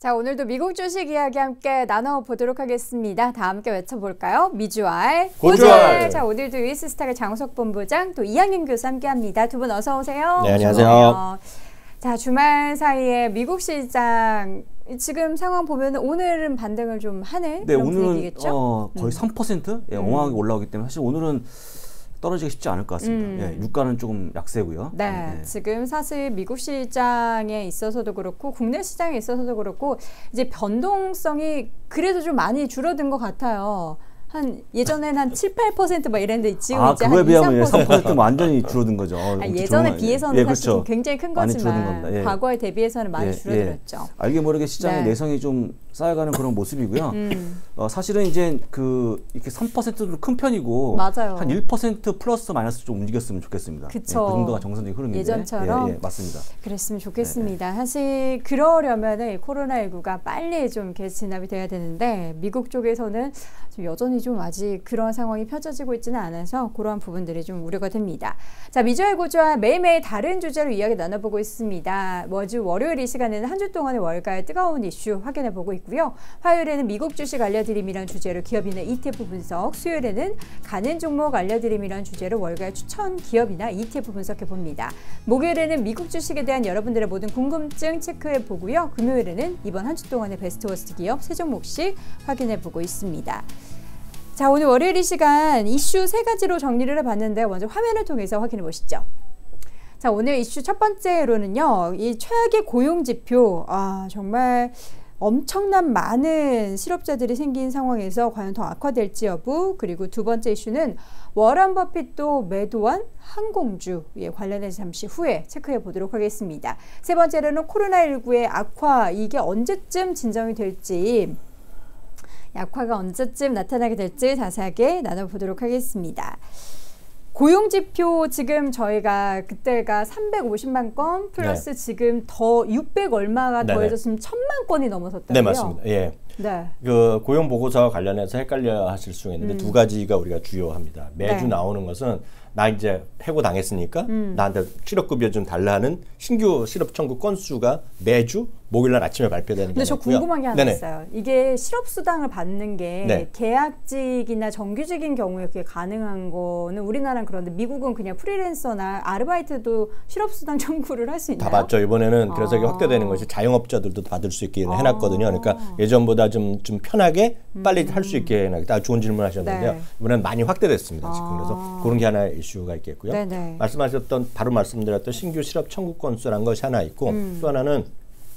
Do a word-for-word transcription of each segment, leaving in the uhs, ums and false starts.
자, 오늘도 미국 주식 이야기 함께 나눠보도록 하겠습니다. 다 함께 외쳐볼까요? 미주알, 고주알. 자, 오늘도 유에스스탁의 장우석 본부장, 또 이항윤 교수 함께합니다. 두 분 어서 오세요. 네, 안녕하세요. 자, 주말 사이에 미국 시장 지금 상황 보면 오늘은 반등을 좀 하는 네, 그런 오늘은 분위기겠죠? 어, 거의 음. 삼 퍼센트 예, 엉망하게 올라오기 때문에 사실 오늘은 떨어지기 쉽지 않을 것 같습니다. 음. 예, 유가는 조금 약세고요. 네, 네, 지금 사실 미국 시장에 있어서도 그렇고 국내 시장에 있어서도 그렇고 이제 변동성이 그래도 좀 많이 줄어든 것 같아요. 한 예전에는 한 칠, 팔 퍼센트 막 이랬는데 지금 아, 이제 그거에 한 비하면 이, 삼 퍼센트 삼 퍼센트 완전히 줄어든 거죠. 어, 아, 예전에 정말, 비해서는 예, 사실 그렇죠. 굉장히 큰 많이 거지만 예. 과거에 대비해서는 많이 예, 줄어들었죠. 예. 알게 모르게 시장의 네. 내성이 좀 쌓여가는 그런 모습이고요. 음. 어, 사실은 이제 그 이렇게 삼 퍼센트도 큰 편이고 맞아요. 한 일 퍼센트 플러스 마이너스 좀 움직였으면 좋겠습니다. 그쵸. 예, 그 정도가 정상적인 흐름인데 예전처럼 예, 예, 맞습니다. 그랬으면 좋겠습니다. 네. 사실 그러려면은 코로나십구가 빨리 좀 이렇게 진압이 돼야 되는데 미국 쪽에서는 좀 여전히 좀 아직 그런 상황이 펼쳐지고 있지는 않아서 그러한 부분들이 좀 우려가 됩니다. 자, 미주알 고주알 매일매일 다른 주제로 이야기 나눠보고 있습니다. 매주 월요일 이 시간에는 한 주 동안의 월가의 뜨거운 이슈 확인해보고 있고요. 화요일에는 미국 주식 알려드림이라는 주제로 기업이나 이티에프 분석, 수요일에는 가는 종목 알려드림이라는 주제로 월가의 추천 기업이나 이티에프 분석해봅니다. 목요일에는 미국 주식에 대한 여러분들의 모든 궁금증 체크해보고요. 금요일에는 이번 한 주 동안의 베스트 워스트 기업 세 종목씩 확인해보고 있습니다. 자, 오늘 월요일 이 시간 이슈 세 가지로 정리를 해봤는데 먼저 화면을 통해서 확인해 보시죠. 자, 오늘 이슈 첫 번째로는요, 이 최악의 고용지표, 아, 정말 엄청난 많은 실업자들이 생긴 상황에서 과연 더 악화될지 여부, 그리고 두 번째 이슈는 워런 버핏도 매도한 항공주에 관련해서 잠시 후에 체크해 보도록 하겠습니다. 세 번째로는 코로나십구의 악화, 이게 언제쯤 진정이 될지, 약화가 언제쯤 나타나게 될지 자세하게 나눠보도록 하겠습니다. 고용지표 지금 저희가 그때가 삼백오십만 건 플러스 네. 지금 더 육백 얼마가 네네. 더해졌으면 천만 건이 넘어섰다고요? 네, 맞습니다. 예. 네. 그 고용 보고서와 관련해서 헷갈려 하실 수가 있는데 음. 두 가지가 우리가 주요합니다. 매주 네. 나오는 것은 나 이제 해고 당했으니까 음. 나한테 실업급여 좀 달라 하는 신규 실업 청구 건수가 매주 목요일날 아침에 발표되는 게 근데 저 있고요. 궁금한 게 하나 네네. 있어요. 이게 실업수당을 받는 게 네. 계약직이나 정규직인 경우에 그게 가능한 거는 우리나라는 그런데 미국은 그냥 프리랜서나 아르바이트도 실업수당 청구를 할 수 있나요? 다 받죠. 이번에는 아. 그래서 이게 확대되는 것이 자영업자들도 받을 수 있게 아. 해놨거든요. 그러니까 예전보다 좀, 좀 편하게 빨리 음. 할 수 있게 해놨다. 좋은 질문 하셨는데요. 네. 이번에는 많이 확대됐습니다. 지금. 아. 그래서 그런 게 하나의 이슈가 있겠고요. 네네. 말씀하셨던 바로 말씀드렸던 신규 실업 청구 건수라는 것이 하나 있고 음. 또 하나는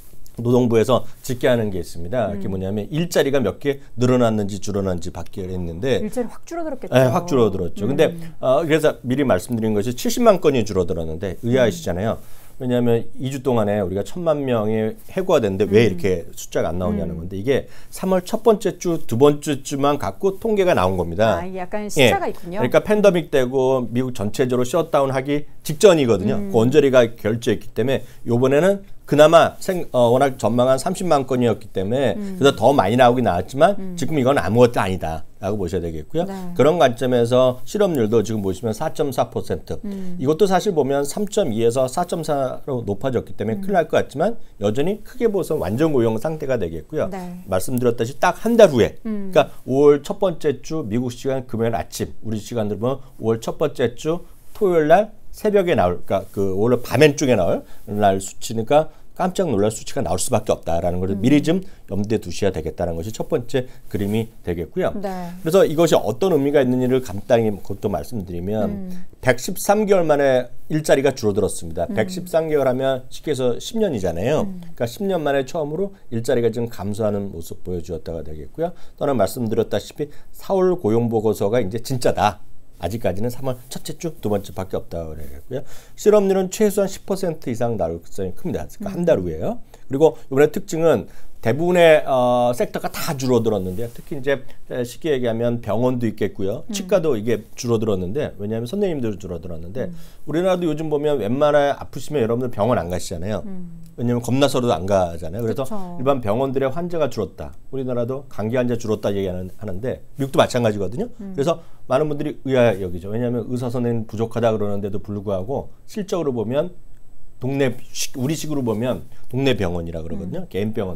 노동부에서 집계하는 게 있습니다. 음. 그게 뭐냐면 일자리가 몇 개 늘어났는지 줄어났는지 받기로 했는데 일자리 확 줄어들었겠죠. 네, 확 줄어들었죠. 음. 근데 어, 그래서 미리 말씀드린 것이 칠십만 건이 줄어들었는데 의아하시잖아요. 왜냐하면 이 주 동안에 우리가 천만 명이 해고가 됐는데 왜 음. 이렇게 숫자가 안 나오냐는 음. 건데 이게 삼월 첫 번째 주, 두 번째 주만 갖고 통계가 나온 겁니다. 아, 이게 약간 시차가 예. 있군요. 그러니까 팬데믹 되고 미국 전체적으로 셧다운하기 직전이거든요. 음. 그 언저리가 결제했기 때문에 이번에는 그나마 생, 어, 워낙 전망한 삼십만 건이었기 때문에 음. 그래서 더 많이 나오긴 나왔지만 음. 지금 이건 아무것도 아니다라고 보셔야 되겠고요. 네. 그런 관점에서 실업률도 지금 보시면 사 점 사 퍼센트 음. 이것도 사실 보면 삼 점 이에서 사 점 사로 높아졌기 때문에 음. 큰일 날 것 같지만 여전히 크게 보서 완전 고용 상태가 되겠고요. 네. 말씀드렸다시피 딱 한 달 후에 음. 그러니까 오월 첫 번째 주 미국 시간 금요일 아침 우리 시간으로 보면 오월 첫 번째 주 토요일 날 새벽에 나올, 그러니까 그 오늘 밤엔 쪽에 나올 날 수치니까 깜짝 놀랄 수치가 나올 수밖에 없다라는 것을 음. 미리 좀 염두에 두셔야 되겠다는 것이 첫 번째 그림이 되겠고요. 네. 그래서 이것이 어떤 의미가 있는지를 간단히 그것도 말씀드리면 음. 백십삼 개월 만에 일자리가 줄어들었습니다. 음. 백십삼 개월 하면 쉽게 해서 십 년이잖아요. 음. 그러니까 십 년 만에 처음으로 일자리가 좀 감소하는 모습 보여주었다가 되겠고요. 또 하나 말씀드렸다시피 사월 고용보고서가 이제 진짜다. 아직까지는 삼월 첫째 주, 두 번째 밖에 없다고 그러겠고요. 실업률은 최소한 십 퍼센트 이상 나올 가능성이 큽니다. 그러니까 한 달 후에요. 그리고 이번에 특징은 대부분의 어, 섹터가 다 줄어들었는데요. 특히 이제 쉽게 얘기하면 병원도 있겠고요. 음. 치과도 이게 줄어들었는데 왜냐하면 선생님들도 줄어들었는데 음. 우리나라도 요즘 보면 웬만하면 아프시면 여러분들 병원 안 가시잖아요. 음. 왜냐하면 겁나서도 안 가잖아요. 그래서 그쵸. 일반 병원들의 환자가 줄었다. 우리나라도 감기 환자 줄었다 얘기하는데 미국도 마찬가지거든요. 음. 그래서 많은 분들이 의아해 여기죠. 왜냐하면 의사 선생님 부족하다 그러는데도 불구하고 실적으로 보면 동네 우리식으로 보면 동네 병원이라 그러거든요. 음. 개인 병원들.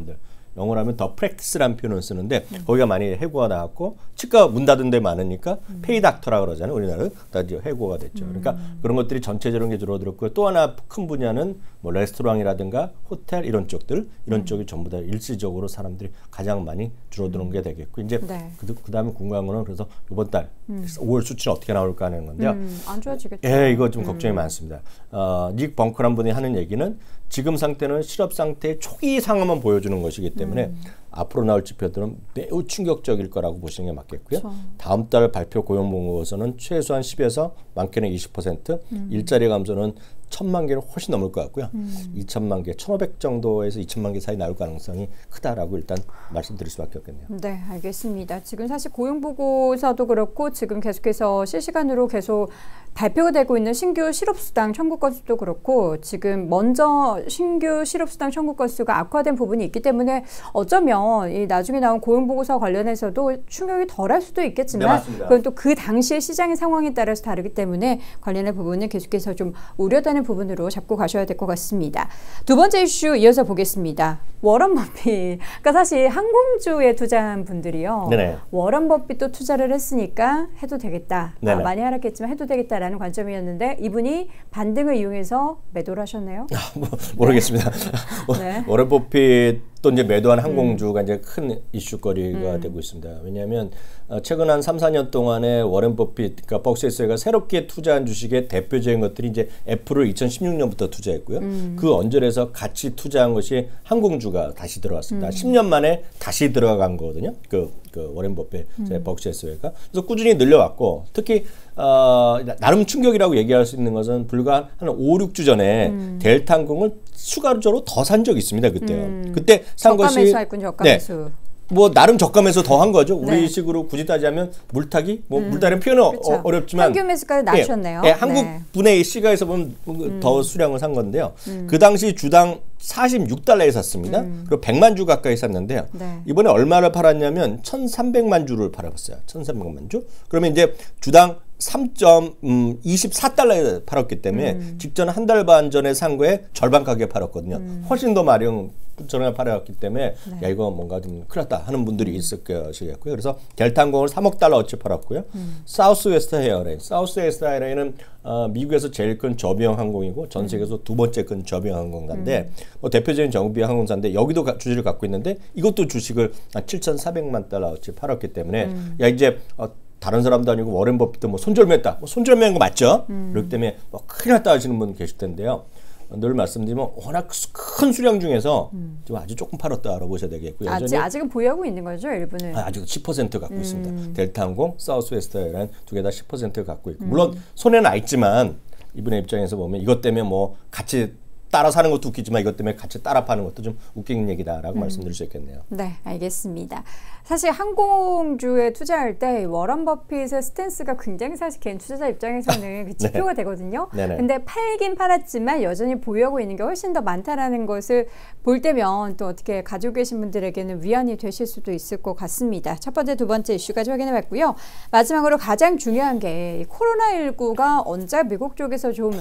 영어로 하면 더 프랙티스라는 표현을 쓰는데 음. 거기가 많이 해고가 나왔고 치과 문 닫은 데 많으니까 음. 페이닥터라 그러잖아요. 우리나라는 다 이제 해고가 됐죠. 음. 그러니까 그런 것들이 전체적으로 게 줄어들었고 또 하나 큰 분야는 뭐 레스토랑이라든가 호텔 이런 쪽들 이런 음. 쪽이 전부 다 일시적으로 사람들이 가장 많이 줄어드는 음. 게 되겠고 이제 네. 그, 그다음에 궁금한 거는 그래서 이번 달 음. 오월 수치는 어떻게 나올까 하는 건데요. 음, 안 좋아지겠죠. 예, 이거 좀 음. 걱정이 많습니다. 어, 닉 벙커란 분이 하는 얘기는 지금 상태는 실업 상태의 초기 상황만 보여주는 것이기 때문에 음. 앞으로 나올 지표들은 매우 충격적일 거라고 보시는 게 맞겠고요. 그렇죠. 다음 달 발표 고용보고서는 최소한 십에서 많게는 이십 퍼센트, 음. 일자리 감소는 천만 개를 훨씬 넘을 것 같고요. 음. 이천만 개, 천오백 정도에서 이천만 개 사이 나올 가능성이 크다라고 일단 말씀드릴 수밖에 없겠네요. 네, 알겠습니다. 지금 사실 고용보고서도 그렇고 지금 계속해서 실시간으로 계속 발표가 되고 있는 신규 실업수당 청구 건수도 그렇고 지금 먼저 신규 실업수당 청구 건수가 악화된 부분이 있기 때문에 어쩌면 이 나중에 나온 고용보고서 관련해서도 충격이 덜할 수도 있겠지만 네, 그건 또 그 당시의 시장의 상황에 따라서 다르기 때문에 관련된 부분은 계속해서 좀 우려되는 부분으로 잡고 가셔야 될 것 같습니다. 두 번째 이슈 이어서 보겠습니다. 워런 버핏. 그러니까 사실 항공주에 투자한 분들이요. 네네. 워런 버핏도 투자를 했으니까 해도 되겠다. 아, 많이 하락했지만 해도 되겠다라는 관점이었는데 이분이 반등을 이용해서 매도를 하셨네요. 아, 뭐, 모르겠습니다. 네. 워런 버핏 또 이제 매도한 항공주가 음. 이제 큰 이슈거리가 음. 되고 있습니다. 왜냐하면 어, 최근 한 삼, 사 년 동안에 워런 버핏, 그러니까 버크셔가 새롭게 투자한 주식의 대표적인 것들이 이제 애플을 이천십육 년부터 투자했고요. 음. 그 언저리에서 같이 투자한 것이 항공주가 다시 들어왔습니다. 음. 십 년 만에 다시 들어간 거거든요. 그, 그 워런 버핏, 음. 버크셔가. 그래서 꾸준히 늘려왔고 특히 어, 나름 충격이라고 얘기할 수 있는 것은 불과 한 오, 육 주 전에 음. 델타 항공을 추가적으로 더 산 적이 있습니다. 그때요. 음. 그때 산 저가 것이 매수 했군, 저가 네. 매수. 뭐 나름 저가면서 더 한 거죠. 네. 우리식으로 굳이 따지자면 물타기, 뭐 음. 물타기는 표현은 어, 어렵지만 평균 매수가를 낮췄네요. 예, 예, 한국 네. 분의 시가에서 보면 음. 더 수량을 산 건데요. 음. 그 당시 주당 사십육 달러에 샀습니다. 음. 그리고 백만 주 가까이 샀는데요. 네. 이번에 얼마를 팔았냐면 천삼백만 주를 팔아봤어요. 천삼백만 주. 그러면 이제 주당 삼 점 이십사 달러에 팔았기 때문에 음. 직전 한 달 반 전에 산 거에 절반 가격에 팔았거든요. 음. 훨씬 더 마련 전에 팔아왔기 때문에 네. 야 이거 뭔가 좀 큰일 났다 하는 분들이 있을 것이겠고요. 그래서 델타 항공을 삼억 달러 어치 팔았고요. 음. 사우스웨스트 에어라인, 사우스웨스트 에어라인은 어, 미국에서 제일 큰 저비용 항공이고 전 세계에서 음. 두 번째 큰 저비용 항공사인데 음. 뭐 대표적인 정비 항공사인데 여기도 가, 주식을 갖고 있는데 이것도 주식을 한 칠천사백만 달러 어치 팔았기 때문에 음. 야 이제 어, 다른 사람도 아니고 워렌 버핏도 뭐 손절매했다. 뭐 손절매한 거 맞죠? 음. 그렇기 때문에 뭐 큰일 났다 하시는 분 계실 텐데요. 늘 말씀드리면 워낙 큰 수량 중에서 음. 좀 아주 조금 팔았다라고 보셔야 되겠고요. 아직, 아직은 보유하고 있는 거죠, 일부는? 아, 아직 십 퍼센트 갖고 음. 있습니다. 델타항공, 사우스웨스트 에어라인 두 개 다 십 퍼센트 갖고 있고 물론 음. 손해는 나 있지만 이분의 입장에서 보면 이것 때문에 뭐 같이 따라 사는 것도 웃기지만 이것 때문에 같이 따라 파는 것도 좀 웃기는 얘기다라고 음. 말씀드릴 수 있겠네요. 네, 알겠습니다. 사실 항공주에 투자할 때 워런 버핏의 스탠스가 굉장히 사실 개인 투자자 입장에서는 그 지표가 네. 되거든요. 네네. 근데 팔긴 팔았지만 여전히 보유하고 있는 게 훨씬 더 많다라는 것을 볼 때면 또 어떻게 가지고 계신 분들에게는 위안이 되실 수도 있을 것 같습니다. 첫 번째, 두 번째 이슈까지 확인해 봤고요. 마지막으로 가장 중요한 게 코로나십구가 언제 미국 쪽에서 좀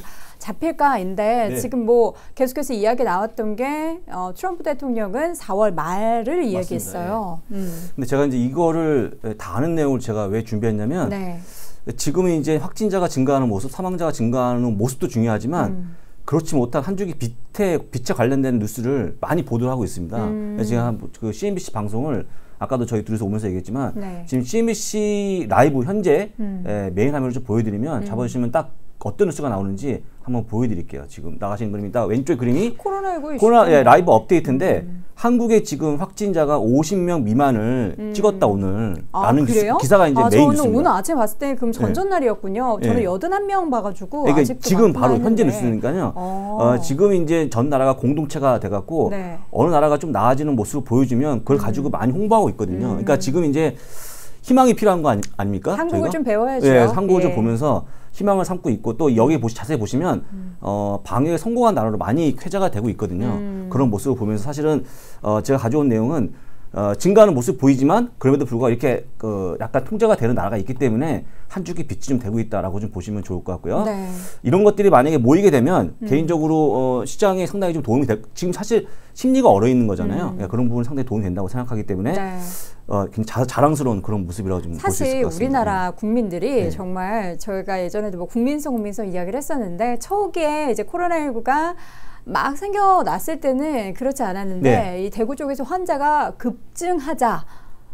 잡힐까인데 네. 지금 뭐 계속해서 이야기 나왔던 게 어, 트럼프 대통령은 사월 말을 이야기했어요. 네. 음. 근데 제가 이제 이거를 다 아는 내용을 제가 왜 준비했냐면 네. 지금은 이제 확진자가 증가하는 모습, 사망자가 증가하는 모습도 중요하지만 음. 그렇지 못한 한 주기 빛에 빛에 관련된 뉴스를 많이 보도를 하고 있습니다. 음. 제가 그 씨엔비씨 방송을 아까도 저희 둘이서 오면서 얘기했지만 네. 지금 씨엔비씨 라이브 현재 음. 에, 메인 화면을 좀 보여드리면 음. 잡아주시면 딱 어떤 뉴스가 나오는지 한번 보여드릴게요. 지금 나가시는 그림이 딱 왼쪽 그림이 코로나십구 코로나 예, 라이브 업데이트인데 음. 한국에 지금 확진자가 오십 명 미만을 음. 찍었다 오늘 아, 라는 그래요? 기사, 기사가 이제 아, 메인 저는 뉴스입니다. 오늘 아침 봤을 때 그럼 전전날이었군요. 네. 저는 네. 여든한 명 봐가지고 그러니까 아직도 지금 바로 했는데. 현재 뉴스니까요. 어. 어, 지금 이제 전 나라가 공동체가 돼갖고 네. 어느 나라가 좀 나아지는 모습을 보여주면 그걸 음. 가지고 많이 홍보하고 있거든요. 음. 그러니까 지금 이제 희망이 필요한 거 아니, 아닙니까? 한국을 저희가? 좀 배워야죠. 네, 한국을 예. 좀 보면서 희망을 삼고 있고 또 여기 보시, 자세히 보시면 음. 어, 방역에 성공한 나라로 많이 쾌자가 되고 있거든요. 음. 그런 모습을 보면서 사실은 어, 제가 가져온 내용은 어, 증가하는 모습 보이지만 그럼에도 불구하고 이렇게 그 약간 통제가 되는 나라가 있기 때문에 한 주기 빛이 좀 되고 있다라고 좀 보시면 좋을 것 같고요. 네. 이런 것들이 만약에 모이게 되면 음. 개인적으로 어, 시장에 상당히 좀 도움이 될, 지금 사실 심리가 얼어 있는 거잖아요. 음. 그러니까 그런 부분 상당히 도움이 된다고 생각하기 때문에 네. 어, 굉장히 자, 자랑스러운 그런 모습이라고 좀 볼 수 있을 것 같습니다. 사실 우리나라 국민들이 네. 정말 저희가 예전에도 뭐 국민성 국민성 이야기를 했었는데 초기에 이제 코로나십구가 막 생겨났을 때는 그렇지 않았는데 네. 이 대구 쪽에서 환자가 급증하자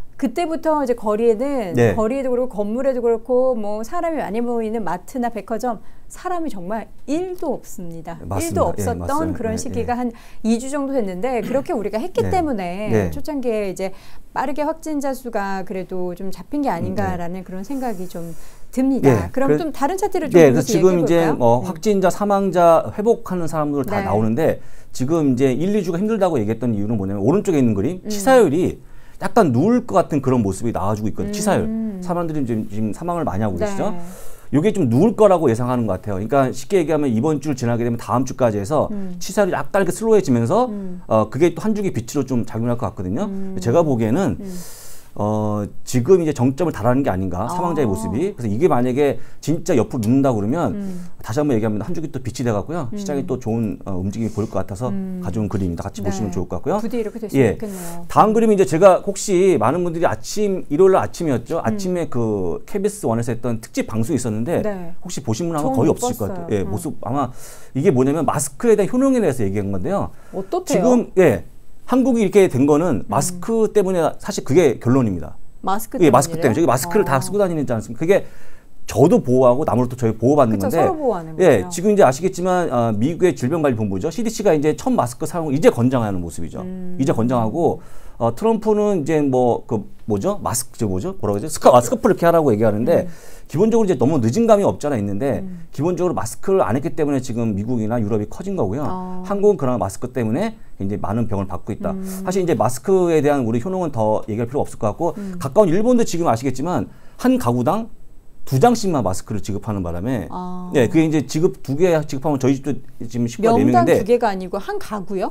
그때부터 이제 거리에는 네. 거리에도 그렇고 건물에도 그렇고 뭐 사람이 많이 모이는 마트나 백화점 사람이 정말 일도 없습니다. 맞습니다. 일도 없었던 예, 그런 예, 시기가 예. 한 이 주 정도 됐는데 그렇게 우리가 했기 네. 때문에 네. 초창기에 이제 빠르게 확진자 수가 그래도 좀 잡힌 게 아닌가라는 네. 그런 생각이 좀 듭니다. 네. 그럼 그래, 좀 다른 차트를 좀 네, 그래서 지금 이제 뭐 네. 확진자, 사망자 회복하는 사람들 다 네. 나오는데 지금 이제 일, 이 주가 힘들다고 얘기했던 이유는 뭐냐면 오른쪽에 있는 그림 음. 치사율이 약간 누울 것 같은 그런 모습이 나와주고 있거든요. 음. 치사율. 사람들이 지금, 지금 사망을 많이 하고 계시죠. 네. 이게 좀 누울 거라고 예상하는 것 같아요. 그러니까 쉽게 얘기하면 이번 주를 지나게 되면 다음 주까지 해서 음. 치사율이 약간 이렇게 슬로우해지면서 음. 어, 그게 또 한 주기 빛으로 좀 작용할 것 같거든요. 음. 제가 보기에는 음. 어, 지금 이제 정점을 달하는 게 아닌가, 사망자의 아. 모습이. 그래서 이게 만약에 진짜 옆으로 눕는다 그러면 음. 다시 한번 얘기하면 한 주기 또 빛이 돼갖고요. 음. 시장이 또 좋은 어, 움직임이 보일 것 같아서 음. 가져온 그림입니다. 같이 네. 보시면 좋을 것 같고요. 부디 이렇게 됐으면 예. 좋겠네요. 다음 그림은 이제 제가 혹시 많은 분들이 아침, 일요일 날 아침이었죠. 음. 아침에 그 케이비에스 원에서 했던 특집 방송이 있었는데 네. 혹시 보신 분 아마 거의 없을 것 같아요. 예, 음. 모습 아마 이게 뭐냐면 마스크에 대한 효능에 대해서 얘기한 건데요. 어떻게요? 지금 예. 한국이 이렇게 된 거는 마스크 음. 때문에 사실 그게 결론입니다. 마스크 때문에? 예, 마스크 때문에. 저기 마스크를 아. 다 쓰고 다니지 않습니까? 그게 저도 보호하고 남으로도 저희 보호받는 그쵸, 건데. 서로 보호하는 예, 거죠. 지금 이제 아시겠지만 어, 미국의 질병관리본부죠. 씨디씨가 이제 첫 마스크 사용을 이제 권장하는 모습이죠. 음. 이제 권장하고 어, 트럼프는 이제 뭐 그 뭐죠? 마스크 저 뭐죠? 뭐라고 그러죠? 스카 마스크를 이렇게 하라고 얘기하는데 음. 기본적으로 이제 너무 늦은 감이 없잖아 있는데 음. 기본적으로 마스크를 안 했기 때문에 지금 미국이나 유럽이 커진 거고요. 어. 한국은 그런 마스크 때문에 이제 많은 병을 받고 있다. 음. 사실 이제 마스크에 대한 우리 효능은 더 얘기할 필요 없을 것 같고 음. 가까운 일본도 지금 아시겠지만 한 가구당 두 장씩만 마스크를 지급하는 바람에 아. 네, 그게 이제 지급 두 개 지급하면 저희 집도 지금 식구가 네 명인데 명당 두 개가 아니고 한 가구요?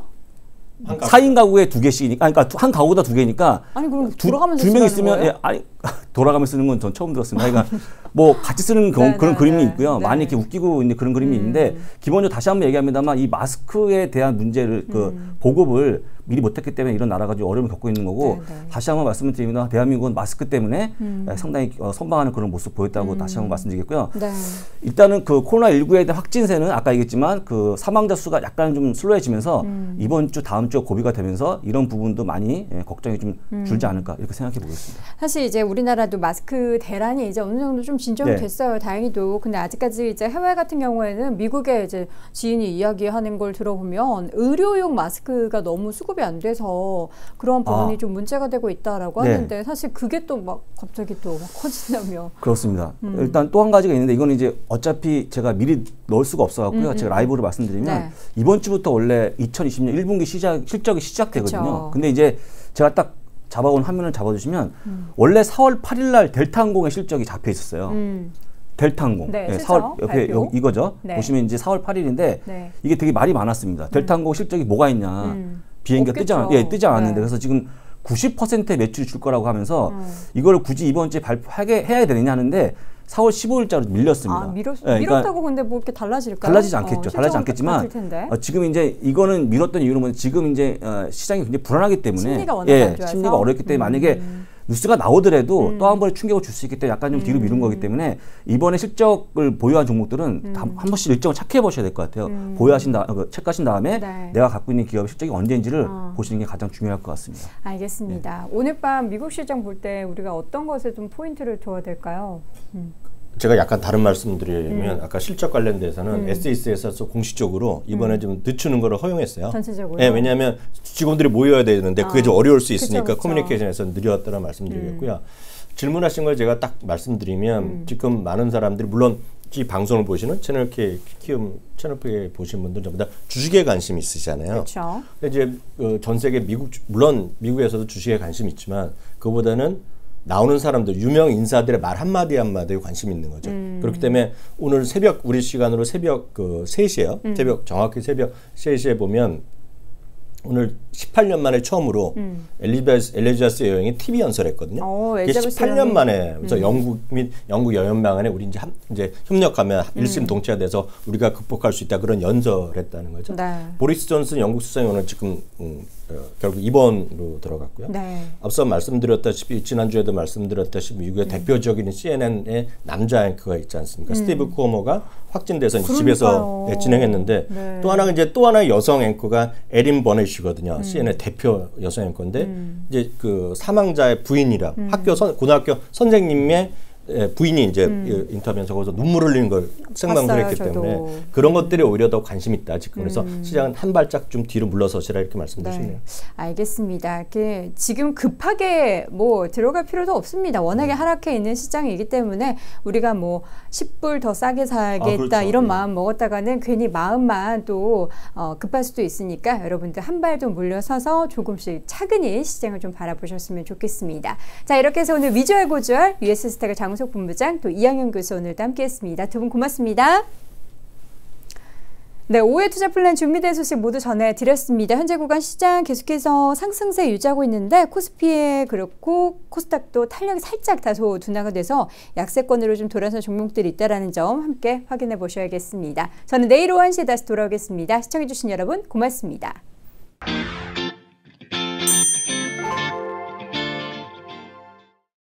사 인 가구에 두 개씩이니까, 그러니까 한 가구다 두 개니까. 아니, 그럼 돌아가면서 두 명 있으면, 예, 아니, 돌아가면서 쓰는 건 전 처음 들었습니다. 그러니까 뭐 같이 쓰는 그, 네, 그런 네, 그림이 있고요. 네. 많이 이렇게 웃기고 있는 그런 그림이 음. 있는데, 기본적으로 다시 한번 얘기합니다만, 이 마스크에 대한 문제를, 그, 음. 보급을 미리 못했기 때문에 이런 나라가 좀 어려움을 겪고 있는 거고, 네, 네. 다시 한번 말씀을 드립니다. 대한민국은 마스크 때문에 음. 상당히 어, 선방하는 그런 모습 보였다고 음. 다시 한번 말씀드리겠고요. 네. 일단은 그 코로나십구에 대한 확진세는 아까 얘기했지만, 그 사망자 수가 약간 좀 슬로해지면서 음. 이번 주, 다음 주가 고비가 되면서 이런 부분도 많이 예, 걱정이 좀 줄지 않을까 이렇게 생각해 보겠습니다. 사실 이제 우리나라도 마스크 대란이 이제 어느 정도 좀 진정이 네. 됐어요. 다행히도. 근데 아직까지 이제 해외 같은 경우에는 미국의 이제 지인이 이야기하는 걸 들어보면 의료용 마스크가 너무 수급이 안 돼서 그런 부분이 아. 좀 문제가 되고 있다라고 네. 하는데 사실 그게 또 막 갑자기 또 막 커진다며. 그렇습니다. 음. 일단 또 한 가지가 있는데 이건 이제 어차피 제가 미리 넣을 수가 없어갖고요. 음, 제가 라이브로 말씀드리면 네. 이번 주부터 원래 이천이십 년 일 분기 시작 실적이 시작되거든요. 그쵸. 근데 이제 제가 딱 잡아온 화면을 잡아주시면 음. 원래 사월 팔일 날 델타항공의 실적이 잡혀 있었어요. 음. 델타항공. 네, 네, 사월 옆에 여기 이거죠. 네. 보시면 이제 사월 팔일인데 네. 이게 되게 말이 많았습니다. 델타항공 음. 실적이 뭐가 있냐. 음. 비행기가 뜨지, 않, 예, 뜨지 않았는데 네. 그래서 지금 구십 퍼센트의 매출이 줄 거라고 하면서 음. 이걸 굳이 이번 주에 발표하게 해야 되느냐 하는데 사월 십오일자로 밀렸습니다. 아, 밀었, 네, 밀었다고 그러니까 근데 뭐 이렇게 달라질까요? 달라지지 않겠죠. 어, 달라지지 않겠지만 어, 지금 이제 이거는 밀었던 이유는 뭐냐 지금 이제 어, 시장이 굉장히 불안하기 때문에 심리가 워낙 예, 안 좋아서 심리가 어렵기 때문에 음. 만약에 뉴스가 나오더라도 음. 또 한 번에 충격을 줄 수 있기 때문에 약간 좀 뒤로 미룬 음. 거기 때문에 이번에 실적을 보유한 종목들은 음. 한 번씩 일정을 체크해 보셔야 될 것 같아요. 음. 보유하신 다, 그 체크하신 다음에 네. 내가 갖고 있는 기업의 실적이 언제인지를 어. 보시는 게 가장 중요할 것 같습니다. 알겠습니다. 네. 오늘 밤 미국 시장 볼 때 우리가 어떤 것에 좀 포인트를 둬야 될까요? 음. 제가 약간 다른 말씀드리면 음. 아까 실적 관련돼서는 음. 에스이씨에서 공식적으로 이번에 음. 좀 늦추는 거를 허용했어요. 전체적으로. 네, 왜냐하면 직원들이 모여야 되는데 아. 그게 좀 어려울 수 있으니까 그쵸, 그쵸. 커뮤니케이션에서 느렸다는 말씀드리겠고요. 음. 질문하신 걸 제가 딱 말씀드리면 음. 지금 많은 사람들이 물론 이 방송을 보시는 채널 K 키움 채널 K 보신 분들 전부 다 주식에 관심이 있으시잖아요. 그렇죠. 이제 그 전 세계 미국 물론 미국에서도 주식에 관심이 있지만 그보다는 나오는 사람들, 유명 인사들의 말 한마디 한마디에 관심이 있는 거죠. 음. 그렇기 때문에 오늘 새벽, 우리 시간으로 새벽 그 세 시에요. 음. 새벽, 정확히 새벽 세 시에 보면 오늘 십팔 년 만에 처음으로 음. 엘리자베스, 엘리자베스 여왕이 티비 연설했거든요. 오, 이게 십팔 년 만에 그래서 음. 영국 및 영국 여연방안에 우리 이제, 함, 이제 협력하면 음. 일심동체가 돼서 우리가 극복할 수 있다 그런 연설했다는 거죠. 네. 보리스 존슨 영국 수상이 오늘 지금 음, 어, 결국 입원으로 들어갔고요. 네. 앞서 말씀드렸다시피 지난주에도 말씀드렸다시피 미국의 음. 대표적인 씨엔엔의 남자 앵커가 있지 않습니까? 음. 스티브 쿠오모가 확진돼서 이제 집에서 네, 진행했는데 네. 또 하나 이제 또 하나의 여성 앵커가 에린 버넷이거든요. 음. 씨엔엔 대표 여성 앵커인데 음. 이제 그 사망자의 부인이라 음. 학교 선, 고등학교 선생님의 부인이 이제 음. 인터뷰에서 거기서 눈물 흘리는 걸 생방송을 했기 저도. 때문에 그런 것들이 오히려 더 관심 있다 지금. 그래서 음. 시장은 한 발짝 좀 뒤로 물러서시라 이렇게 말씀드리네요. 네. 알겠습니다. 그 지금 급하게 뭐 들어갈 필요도 없습니다. 워낙에 음. 하락해 있는 시장이기 때문에 우리가 뭐 십 불 더 싸게 사겠다 아, 그렇죠. 이런 네. 마음 먹었다가는 괜히 마음만 또 어, 급할 수도 있으니까 여러분들 한 발 좀 물러서서 조금씩 차근히 시장을 좀 바라보셨으면 좋겠습니다. 자, 이렇게 해서 오늘 위저의 고절 유에스스탁의 장 본부장 또 이양현 교수 오늘도 함께했습니다. 두 분 고맙습니다. 네, 오후에 투자 플랜 준비된 소식 모두 전해드렸습니다. 현재 구간 시장 계속해서 상승세 유지하고 있는데 코스피에 그렇고 코스닥도 탄력이 살짝 다소 둔화가 돼서 약세권으로 좀 돌아선 종목들이 있다는 점 함께 확인해 보셔야겠습니다. 저는 내일 오후 한 시에 다시 돌아오겠습니다. 시청해주신 여러분 고맙습니다.